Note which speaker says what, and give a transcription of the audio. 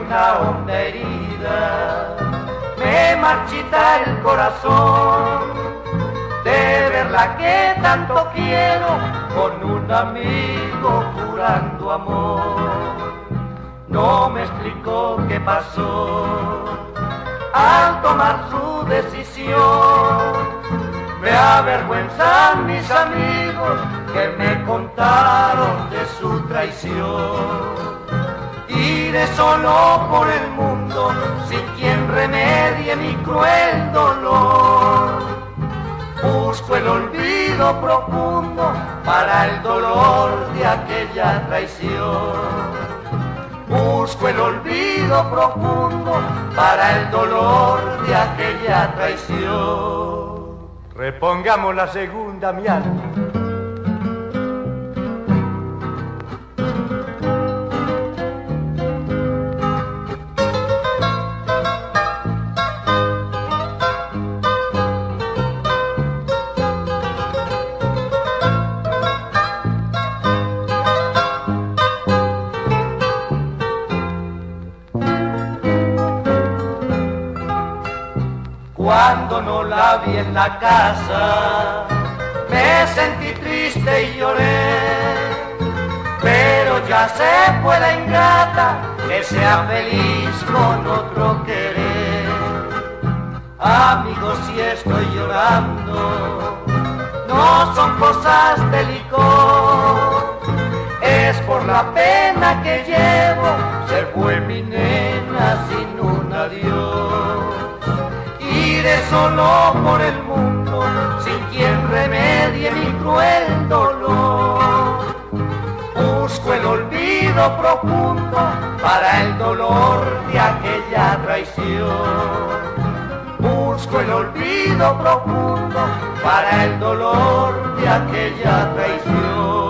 Speaker 1: una honda herida me marchita el corazón de verla que tanto quiero con un amigo jurando amor. No me explicó qué pasó al tomar su decisión. Me avergüenzan mis amigos que me contaron de su traición. Iré solo por el mundo sin quien remedie mi cruel dolor. Busco el olvido profundo para el dolor de aquella traición. Busco el olvido profundo para el dolor de aquella traición.
Speaker 2: Repongamos la segunda, mi alma.
Speaker 1: Cuando no la vi en la casa, me sentí triste y lloré. Pero ya se fue la ingrata, que sea feliz con otro querer. Amigos, si estoy llorando, no son cosas de licor. Es por la pena que llevo, se fue mi nena sin un adiós. Iré solo por el mundo, sin quien remedie mi cruel dolor. Busco el olvido profundo para el dolor de aquella traición. Busco el olvido profundo para el dolor de aquella traición.